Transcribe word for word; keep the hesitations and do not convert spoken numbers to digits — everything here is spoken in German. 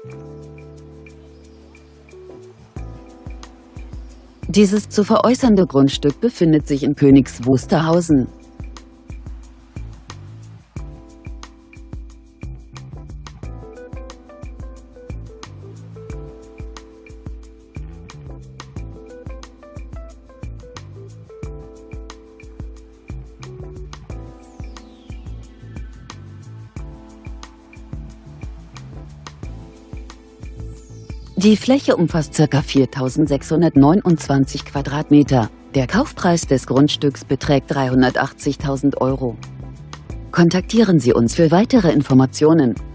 Dieses zu veräußernde Grundstück befindet sich in Königs Wusterhausen. Die Fläche umfasst ca. viertausendsechshundertneunundzwanzig Quadratmeter. Der Kaufpreis des Grundstücks beträgt dreihundertachtzigtausend Euro. Kontaktieren Sie uns für weitere Informationen.